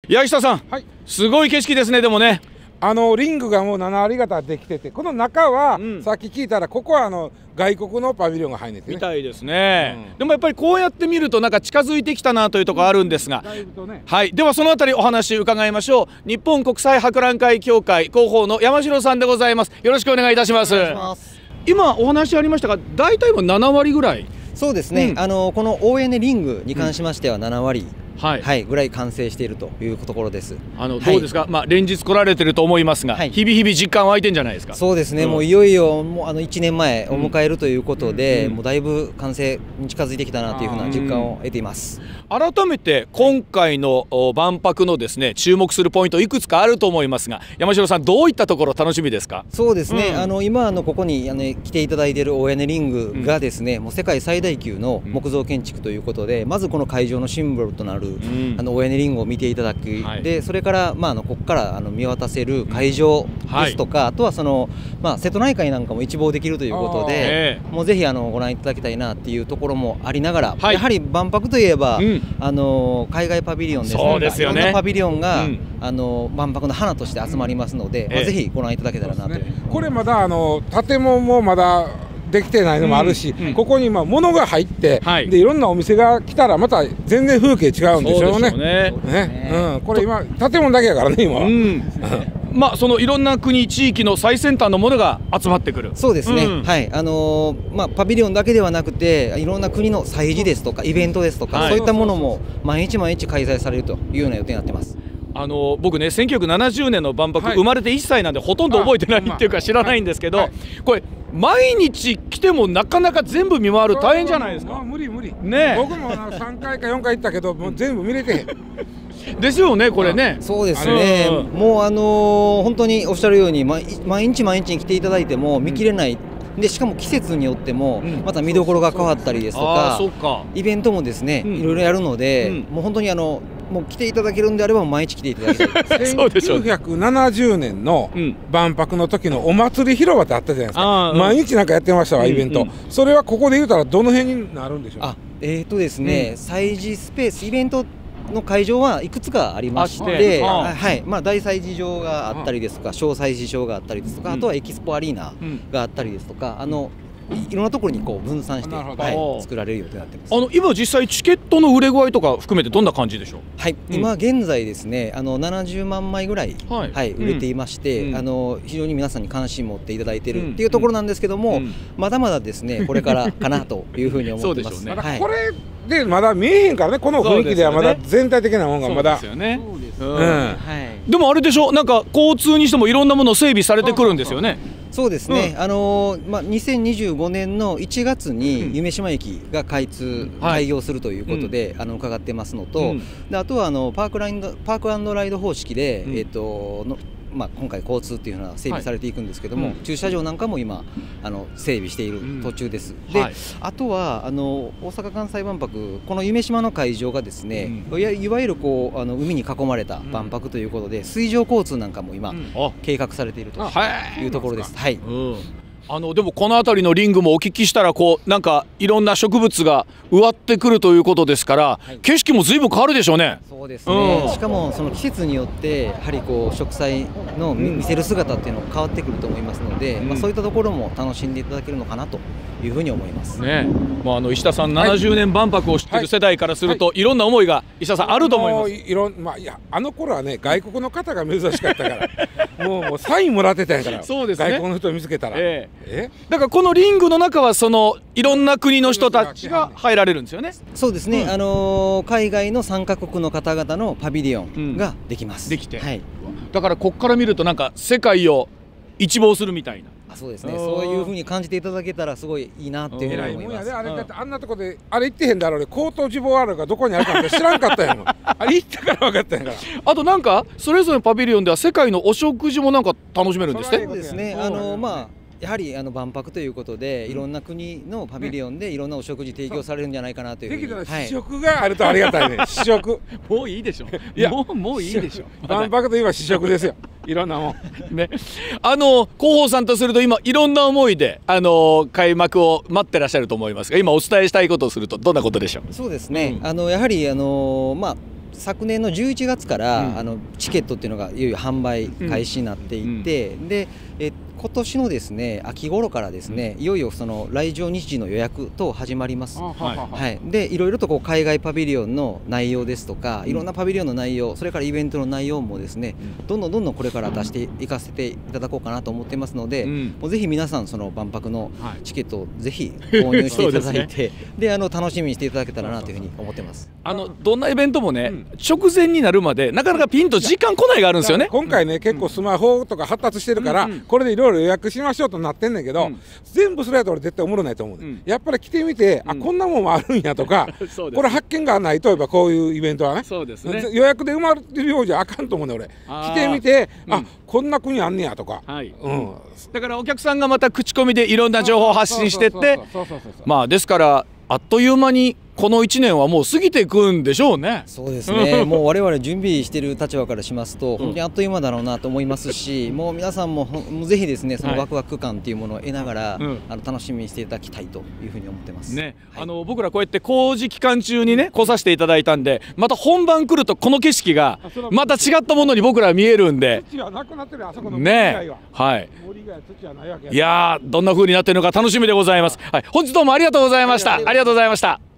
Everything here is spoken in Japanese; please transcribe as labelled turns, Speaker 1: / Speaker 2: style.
Speaker 1: 八下さん、
Speaker 2: はい、
Speaker 1: すごい景色ですね。でもね、
Speaker 2: リングがもう7割方できてて、この中は、さっき聞いたらここは外国のパビリオンが入んねてね
Speaker 1: みたいですね、でもやっぱりこうやって見るとなんか近づいてきたなというところあるんですが、
Speaker 2: だいぶとね、
Speaker 1: はい、ではそのあたりお話伺いましょう。日本国際博覧会協会広報の山城さんでございます。よろしくお願いいたします。今お話ありましたが、大体も7割ぐらい。
Speaker 3: そうですね、この ON リングに関しましては7割、ぐらい完成しているというところです。
Speaker 1: どうですか、連日来られてると思いますが、日々日々実感湧いてんじゃないですか。
Speaker 3: そうですね、もういよいよもう1年前を迎えるということで、もうだいぶ完成に近づいてきたなというふうな実感を得ています。
Speaker 1: 改めて今回の万博のですね、注目するポイントいくつかあると思いますが、山城さんどういったところ楽しみですか。
Speaker 3: そうですね、今ここに来ていただいている大屋根リングがですね、もう世界最大級の木造建築ということで、まずこの会場のシンボルとなる大屋根リングを見ていただく、でそれからここから見渡せる会場ですとか、あとは瀬戸内海なんかも一望できるということで、もうぜひご覧いただきたいなっていうところもありながら、やはり万博といえば、海外パビリオンですとか、いろんなパビリオンが、万博の花として集まりますので、ぜひご覧いただけたらなというふうに。
Speaker 2: これまだ建物もまだできてないのもあるし、ここに物が入って、でいろんなお店が来たらまた全然風景違うんでしょうね。これ今建物だけやからね今。
Speaker 1: そのいろんな国地域の最先端のものが集まってくる。
Speaker 3: そうですね、パビリオンだけではなくて、いろんな国の祭事ですとかイベントですとか、そういったものも毎日毎日開催されるというような予定になってます。
Speaker 1: 僕ね、1970年の万博、生まれて1歳なんでほとんど覚えてないっていうか知らないんですけど、これ毎日来てもなかなか全部見回る大変じゃないですか。
Speaker 2: 無理
Speaker 1: ね。
Speaker 2: 僕も3回か4回行ったけど、もう全部見れてへん
Speaker 1: ですよね、これね。
Speaker 3: そうですね、もう本当におっしゃるように、毎日毎日に来ていただいても見切れない、でしかも季節によってもまた見どころが変わったりですとか、イベントもですね、いろいろやるので、もう本当にもう来ていただけるんであれば毎日来ていただきたい。
Speaker 2: 1970年の万博の時のお祭り広場ってあったじゃないですか。毎日なんかやってましたわ、イベント。それはここで言うたらどの辺になるんでしょう。
Speaker 3: ですね、催事スペース、イベントの会場はいくつかありまして、大催事場があったりですとか、小催事場があったりですとか、あとはエキスポアリーナがあったりですとか、いろんなところにこう分散して、作られる予定になってます。
Speaker 1: 今実際チケットの売れ具合とか含めてどんな感じでしょう。
Speaker 3: 今現在ですね、70万枚ぐらい、売れていまして、非常に皆さんに関心持っていただいているっていうところなんですけども、まだまだですね、これからかなというふうに思ってます。
Speaker 2: これでまだ見えへんからね、この雰囲気ではまだ全体的なものがまだ。
Speaker 1: でもあれでしょ、なんか交通にしてもいろんなもの整備されてくるんですよね。
Speaker 3: そうですね、2025年の1月に夢洲駅が開業するということで伺ってますのと、あとはパーク&ライド方式で、今回交通っていうのは整備されていくんですけども、駐車場なんかも今整備している途中です。で、あとは大阪・関西万博、この夢洲の会場がですね、いわゆる海に囲まれた万博ということで、水上交通なんかも今計画されているというところです。
Speaker 1: でもこの辺りのリングもお聞きしたら、なんかいろんな植物が植わってくるということですから、景色も随分変わるでしょうね。
Speaker 3: そうですね、しかもその季節によってやはり植栽の見せる姿っていうのが変わってくると思いますので、そういったところも楽しんでいただけるのかなというふうに思いますね。
Speaker 1: 石田さん、70年万博を知っている世代からすると、いろんな思いが石田さんあると思います。
Speaker 2: いや、あの頃はね、外国の方が珍しかったからもうサインもらってたんやから。そうですね、外国の人を見つけたら。
Speaker 1: だからこのリングの中はいろんな国の人たちが入られるんですよね。
Speaker 3: そうですね、海外の3カ国の方々のパビリオンができます。
Speaker 1: できて、だからここから見るとなんか世界を一望するみたいな。
Speaker 3: そうですね、そういうふうに感じていただけたらすごいいいなっていうふうに思います。
Speaker 2: あれだってあんなとこであれ行ってへんだろうね、コートジボワールがどこにあるかって知らんかったやんあれ行ったから分かったんやから。
Speaker 1: あとなんかそれぞれのパビリオンでは世界のお食事もなんか楽しめるんですって。
Speaker 3: そうですね、やはり万博ということで、いろんな国のパビリオンでいろんなお食事提供されるんじゃないかなというふうに。
Speaker 2: できたら試食があるとありがたいね。試食
Speaker 1: もういいでしょ。いや、もういいでしょ。
Speaker 2: 万博といえば試食ですよ。いろんなもん
Speaker 1: ね。広報さんとすると今いろんな思いで開幕を待ってらっしゃると思いますが、今お伝えしたいことをするとどんなことでしょう。
Speaker 3: そうですね、やはり昨年の11月から、チケットっていうのがいよいよ販売開始になっていて、で今年のですね秋頃からですね、いよいよその来場日時の予約等始まります。でいろいろとこう海外パビリオンの内容ですとか、いろんなパビリオンの内容、それからイベントの内容もですね、どんどんこれから出していかせていただこうかなと思ってますので、もうぜひ皆さんその万博のチケットをぜひ購入していただいて、で楽しみにしていただけたらなというふうに思ってます。
Speaker 1: どんなイベントもね、直前になるまでなかなかピンと時間来ないがあるんですよね。
Speaker 2: 今回ね結構スマホとか発達してるから、これでいろいろ予約しましょうとなってんねんけど、全部それやと俺絶対おもろないと思う、やっぱり来てみて、あこんなもんもあるんやとかこれ発見がないと、やっぱこういうイベントはね、予約で埋まってるようじゃあかんと思うね俺。来てみて、あこんな国あんねやとか、
Speaker 1: だからお客さんがまた口コミでいろんな情報を発信してって、まあですからあっという間にこの1年はもう過ぎていくんでしょうね。
Speaker 3: そうですねもう我々準備している立場からしますと、本当にあっという間だろうなと思いますし、もう皆さんもぜひですねそのワクワク感というものを得ながら、楽しみにしていただきたいというふうに思ってますね。
Speaker 1: 僕らこうやって工事期間中にね来させていただいたんで、また本番来るとこの景色がまた違ったものに僕らは見えるんで、
Speaker 2: 土はなくなってる、あそこの森以外は。森以外は土はないわけや。
Speaker 1: いやーどんな風になってるのか楽しみでございます。本日どうもありがとうございました。ありがとうございました。